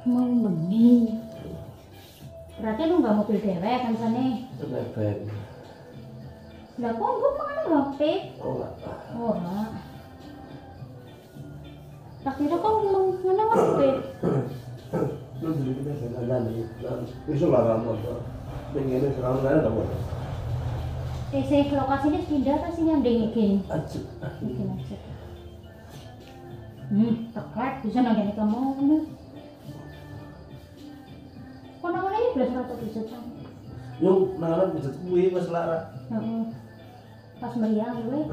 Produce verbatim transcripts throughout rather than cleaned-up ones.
Mau beli. Berarti lu nggak mobil dewek kan sana? Nebeng. Lah kok gue makan ngopi? Oh enggak. Oh enggak. Tak kira kau mau mana ngopi? Lu beli kita jalan nih. Besok lah kamu. Pengen sekarang nggak ada kamu. Eh, saya lokasinya pindah kan sih nyanding gini. Aja. Bikin aja. Hmm, tekat bisa nanya kamu nih. Kau namanya berapa ratus bisa kan? Yung nangan bisa kue mas Lara. Heeh. Pas meriang gue.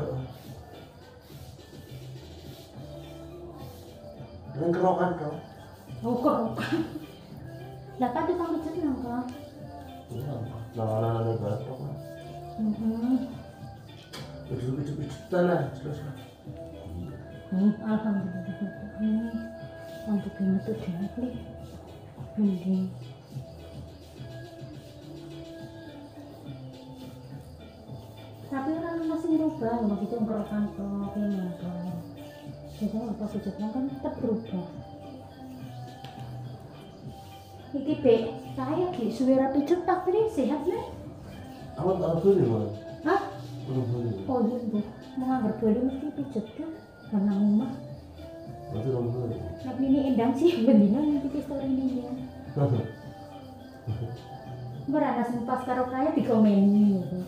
Dengan kerokan kau. Oh kok. Lah kan tukang pijat nang kan. Iya, nangan-nangan berapa kan? Heeh. Betul-betul tanah terus. Hmm, alhamdulillah. Ini untuk ini tuh jenak nih. Mending. Tapi kan masih berubah, masih itu ngkerokan kok, ini apa? Biasanya waktu pijatnya kan tetap berubah. Iki be, saya ki suara pijat tak tadi sehat nih. Kamu tahu dulu mas? Hah? Belum dulu. Oh iya bu, mau nggak boleh mesti pijat kan? Karena rumah. Berarti belum dulu. Nah ini endang sih, benar yang bikin story ini ya. Berana sempas karo kaya dikomeni gitu.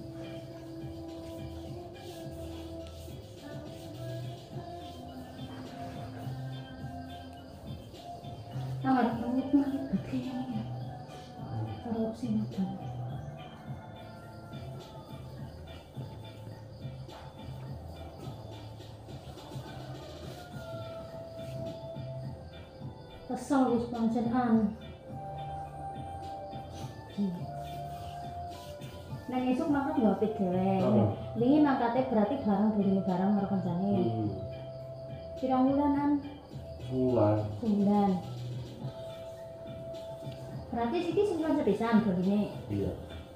Nah, pamit mah begini. Karo sinatan. Kesel wis pancen an. Nah esuk mangkat gak apik dhewe. Oh. Wingi mangkate berarti bareng diri bareng karo kancane. Hmm. Pirang wulanan? Bulan. Sembilan. Berarti siki sembilan sepisan doline. Iya.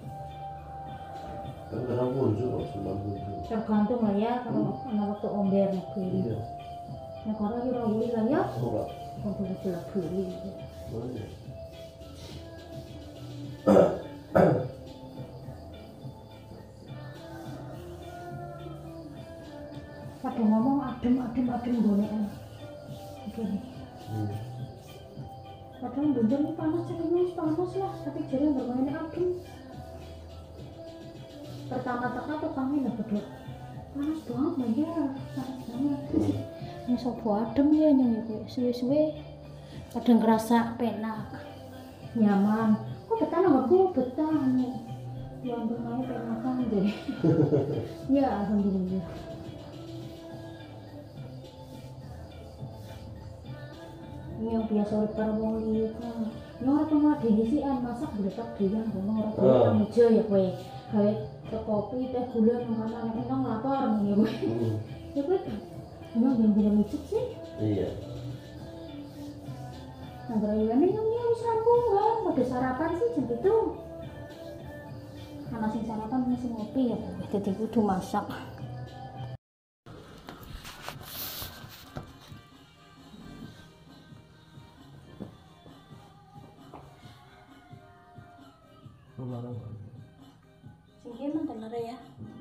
Kan kadang kunjung kok sembilan kunjung. Tergantung lah ya kalau ana waktu omber negeri. Iya. Nah kalau kira wuli lah ya, Oh enggak. kudu jelas beli. Boleh. Pada ngomong adem adem adem gonekan. Oke. Hmm. Padahal bundan ini panas, ceknya panas lah, tapi jadi bermainnya adem. Pertama teka tukangnya udah beduk. Panas banget mbak ya, panas banget. Ini sopo adem ya nyong itu, suwe-suwe. Kadang ngerasa penak, nyaman. Kok betah nggak gue betah nih. Yang bermain penakan deh. Ya alhamdulillah. Ini yang biasa oleh para wong liya kan. Yang ora tau ngadeni sih an masak bletak dhewe ngono ora tau kang ijo ya kowe. Gawe teh kopi, teh gula nang ana nek nang lapar ngene kowe. Hmm. Ya kowe nang ngene micet sih. Iya. Nah, berayane yang ya wis rampung kan, pada sarapan sih jam itu. Ana sing sarapan mesti ngopi ya kowe. Dadi kudu masak. Sing ki mantan ya.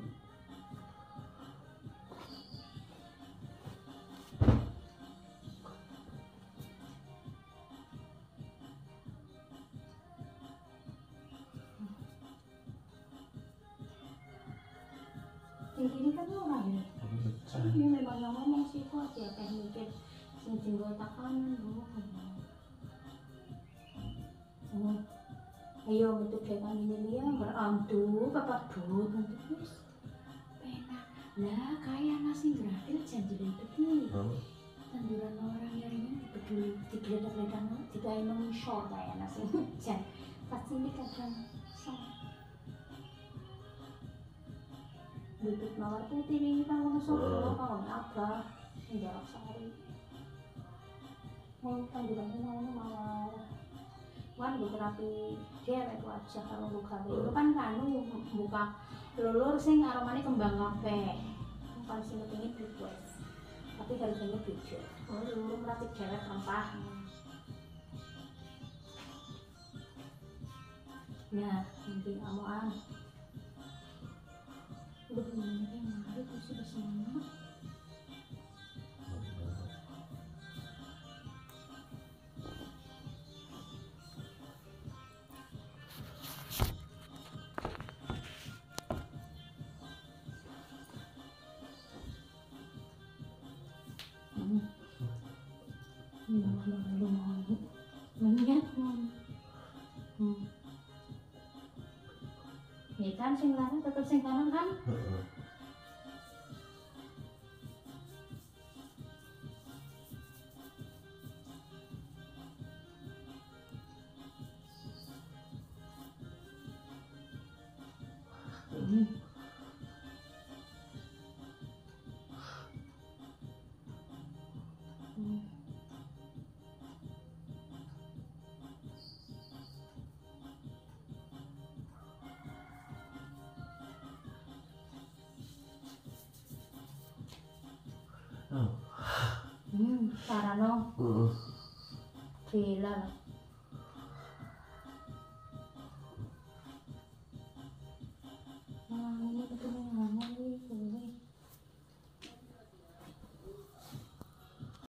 Yang ini kan orang ya. Ini memang yang ngomong sih kok ya teh mikir sing jenggot takanan ngomong. Oh. Ayo betul depan ini dia berantu bapak dut untuk wis penak lah kayak nasi gratis janji itu nih tanduran orang yang ini peduli digeledak-geledak jika emang short kayak nasi jan pasti ini kadang sok butuh mawar putih nih kalau sok kalau apa enggak sehari mau tanduran mau mawar wan bu terapi dewek wajah kalau buka itu kan kanu buka lulur sing aromanya kembang kafe kan sing kepingin request tapi harganya beda oh lulur meracik dewek rempah Ya, nanti amoan. Udah ini kayak mari tuh sih bersama. Hmm. Hmm, lumayan. Lumayan. Hmm. Ya kan sing lanang tetep sing kanan kan? Heeh. Hmm. Hmm. Oh. Hmm, parano. Heeh. Gila lah.